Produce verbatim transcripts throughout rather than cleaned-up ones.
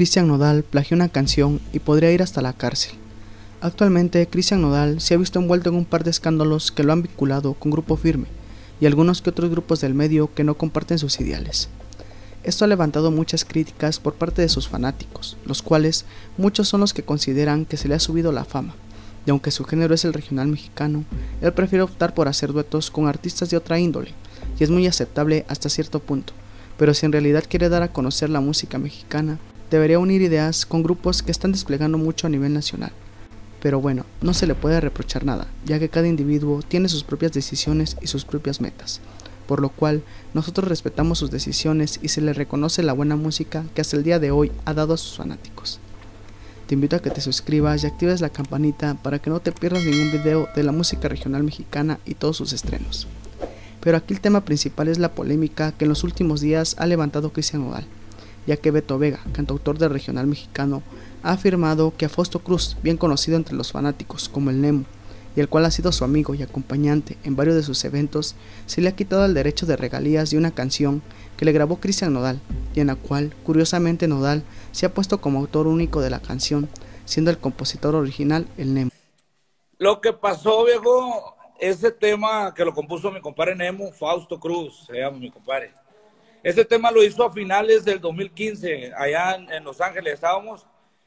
Cristian Nodal plagió una canción y podría ir hasta la cárcel. Actualmente, Cristian Nodal se ha visto envuelto en un par de escándalos que lo han vinculado con Grupo Firme y algunos que otros grupos del medio que no comparten sus ideales. Esto ha levantado muchas críticas por parte de sus fanáticos, los cuales muchos son los que consideran que se le ha subido la fama, y aunque su género es el regional mexicano, él prefiere optar por hacer duetos con artistas de otra índole, y es muy aceptable hasta cierto punto, pero si en realidad quiere dar a conocer la música mexicana, debería unir ideas con grupos que están desplegando mucho a nivel nacional. Pero bueno, no se le puede reprochar nada, ya que cada individuo tiene sus propias decisiones y sus propias metas, por lo cual nosotros respetamos sus decisiones y se le reconoce la buena música que hasta el día de hoy ha dado a sus fanáticos. Te invito a que te suscribas y actives la campanita para que no te pierdas ningún video de la música regional mexicana y todos sus estrenos. Pero aquí el tema principal es la polémica que en los últimos días ha levantado Cristian Nodal, ya que Beto Vega, cantautor del regional mexicano, ha afirmado que a Fausto Cruz, bien conocido entre los fanáticos como el Nemo, y el cual ha sido su amigo y acompañante en varios de sus eventos, se le ha quitado el derecho de regalías de una canción que le grabó Cristian Nodal, y en la cual, curiosamente, Nodal se ha puesto como autor único de la canción, siendo el compositor original el Nemo. Lo que pasó, viejo, ese tema que lo compuso mi compadre Nemo, Fausto Cruz, se llama mi compadre. Ese tema lo hizo a finales del dos mil quince, allá en, en Los Ángeles estábamos,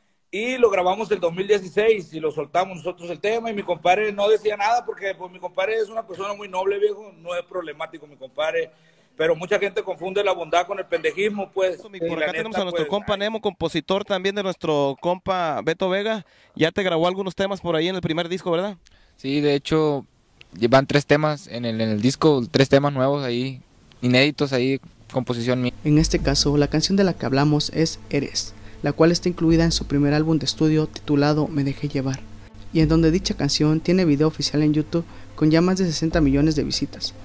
y lo grabamos el dos mil dieciséis y lo soltamos nosotros el tema, y mi compadre no decía nada porque pues mi compadre es una persona muy noble, viejo, no es problemático mi compadre, pero mucha gente confunde la bondad con el pendejismo, pues. Por acá neta, tenemos a nuestro pues, compa Nemo, compositor también de nuestro compa Beto Vega. Ya te grabó algunos temas por ahí en el primer disco, ¿verdad? Sí, de hecho, llevan tres temas en el, en el disco, tres temas nuevos ahí, inéditos ahí, composición mía. En este caso, la canción de la que hablamos es Eres, la cual está incluida en su primer álbum de estudio titulado Me Dejé Llevar, y en donde dicha canción tiene video oficial en YouTube con ya más de sesenta millones de visitas.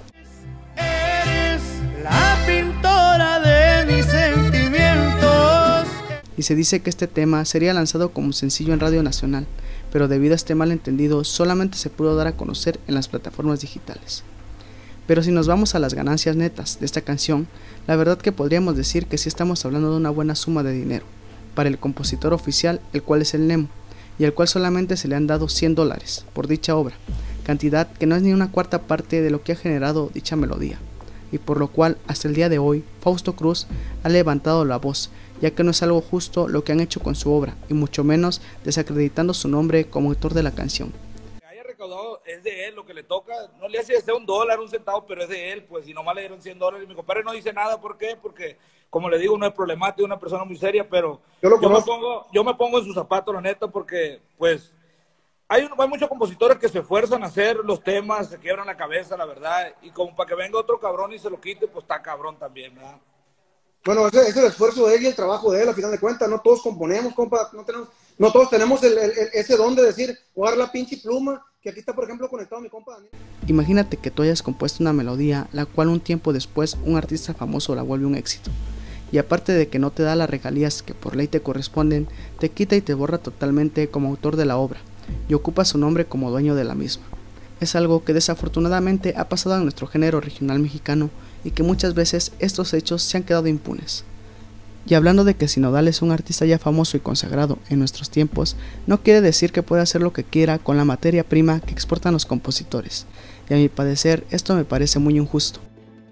Eres la pintora de mis sentimientos. Y se dice que este tema sería lanzado como sencillo en Radio Nacional, pero debido a este malentendido solamente se pudo dar a conocer en las plataformas digitales. Pero si nos vamos a las ganancias netas de esta canción, la verdad que podríamos decir que sí estamos hablando de una buena suma de dinero para el compositor oficial, el cual es el Nemo, y al cual solamente se le han dado cien dólares por dicha obra, cantidad que no es ni una cuarta parte de lo que ha generado dicha melodía, y por lo cual hasta el día de hoy Fausto Cruz ha levantado la voz, ya que no es algo justo lo que han hecho con su obra, y mucho menos desacreditando su nombre como autor de la canción. Recaudado es de él, lo que le toca, no le hace sea un dólar, un centavo, pero es de él, pues, y nomás le dieron cien dólares, y mi compadre no dice nada, ¿por qué? Porque, como le digo, no es problemático, es una persona muy seria, pero yo, yo, me pongo, yo me pongo en sus zapatos, la neta, porque, pues, hay, un, hay muchos compositores que se esfuerzan a hacer los temas, se quiebran la cabeza, la verdad, y como para que venga otro cabrón y se lo quite, pues está cabrón también, ¿verdad? Bueno, ese es el esfuerzo de él y el trabajo de él, a final de cuentas, no todos componemos, compa, no, tenemos, no todos tenemos el, el, el, ese don de decir, jugar la pinche pluma, que aquí está, por ejemplo, conectado mi compa Daniel. Imagínate que tú hayas compuesto una melodía, la cual un tiempo después un artista famoso la vuelve un éxito, y aparte de que no te da las regalías que por ley te corresponden, te quita y te borra totalmente como autor de la obra, y ocupa su nombre como dueño de la misma. Es algo que desafortunadamente ha pasado en nuestro género regional mexicano, y que muchas veces estos hechos se han quedado impunes. Y hablando de que si Nodal es un artista ya famoso y consagrado en nuestros tiempos, no quiere decir que pueda hacer lo que quiera con la materia prima que exportan los compositores, y a mi parecer esto me parece muy injusto.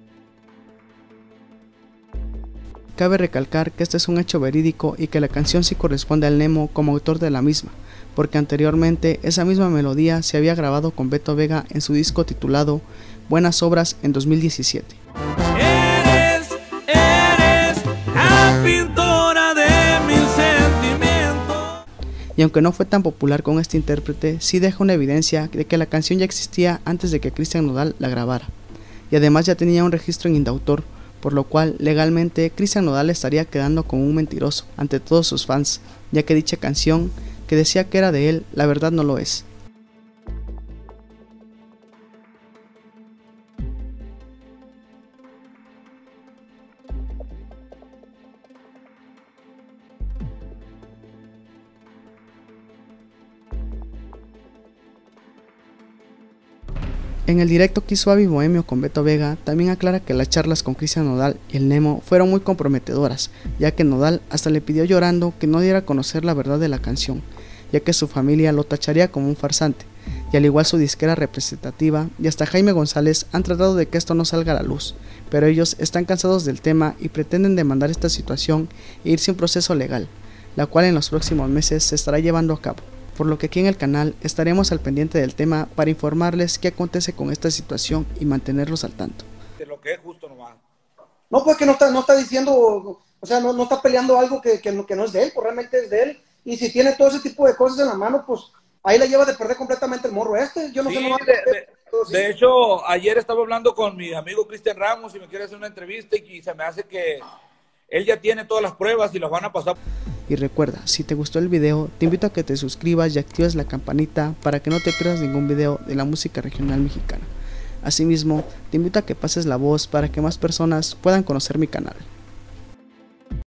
Cabe recalcar que este es un hecho verídico y que la canción sí corresponde al Nemo como autor de la misma, porque anteriormente esa misma melodía se había grabado con Beto Vega en su disco titulado Buenas Obras en dos mil diecisiete. Eres, eres la pintora de mis sentimientos. Y aunque no fue tan popular con este intérprete, sí deja una evidencia de que la canción ya existía antes de que Cristian Nodal la grabara, y además ya tenía un registro en Indautor, por lo cual legalmente Cristian Nodal estaría quedando como un mentiroso ante todos sus fans, ya que dicha canción, que decía que era de él, la verdad no lo es. En el directo que hizo Avi Bohemio con Beto Vega, también aclara que las charlas con Cristian Nodal y el Nemo fueron muy comprometedoras, ya que Nodal hasta le pidió llorando que no diera a conocer la verdad de la canción, ya que su familia lo tacharía como un farsante, y al igual su disquera representativa y hasta Jaime González han tratado de que esto no salga a la luz, pero ellos están cansados del tema y pretenden demandar esta situación e irse a un proceso legal, la cual en los próximos meses se estará llevando a cabo, por lo que aquí en el canal estaremos al pendiente del tema para informarles qué acontece con esta situación y mantenerlos al tanto. De lo que es justo nomás. No, pues que no está, no está diciendo, o sea, no, no está peleando algo que, que, que no es de él, pues realmente es de él. Y si tiene todo ese tipo de cosas en la mano, pues ahí la lleva de perder completamente el morro este. Yo no Sí, sé, no de, de, de hecho, ayer estaba hablando con mi amigo Cristian Ramos y me quiere hacer una entrevista y se me hace que él ya tiene todas las pruebas y las van a pasar. Y recuerda, si te gustó el video, te invito a que te suscribas y actives la campanita para que no te pierdas ningún video de la música regional mexicana. Asimismo, te invito a que pases la voz para que más personas puedan conocer mi canal.